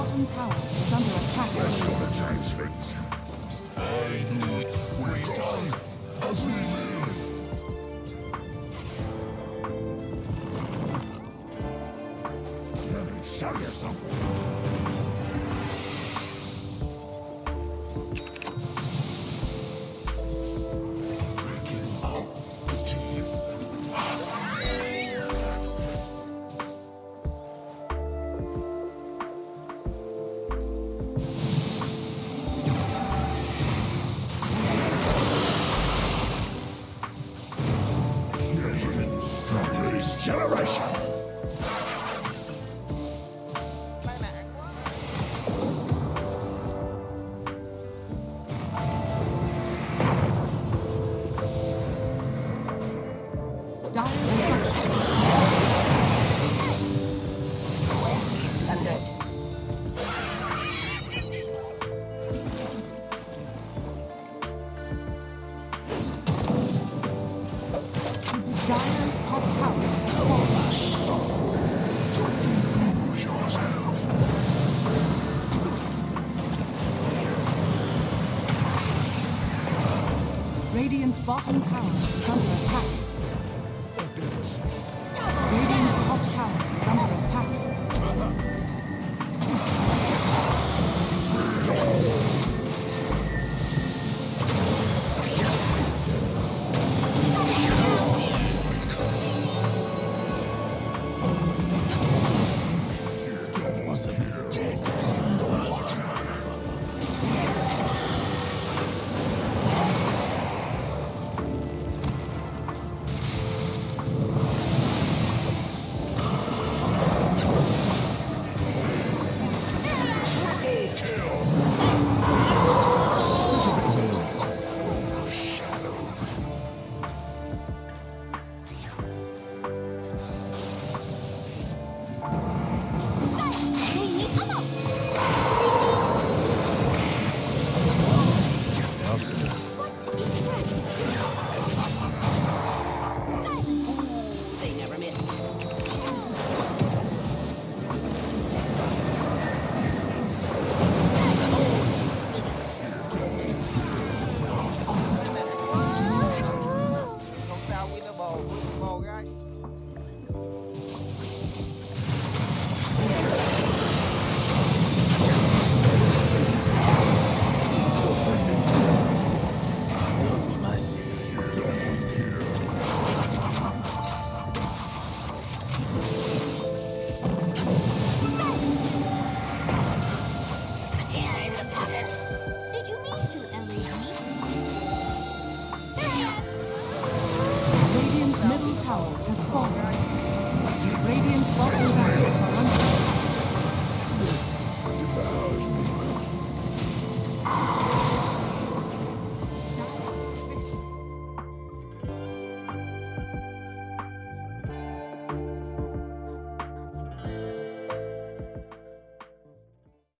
bottom tower is under attack. Let's go to change things. We die as we live. Let me show you something. Generation. Dire structures. Sundered. Dire's top tower is falling. Don't lose yourself. Radiant's bottom tower is under attack. Radiant's top tower is under attack. They never miss. Không sao, winnable guys. Tear in the pocket. Did you mean to, Ellie? Radiant's middle tower has fallen. Radiant's bottom tower is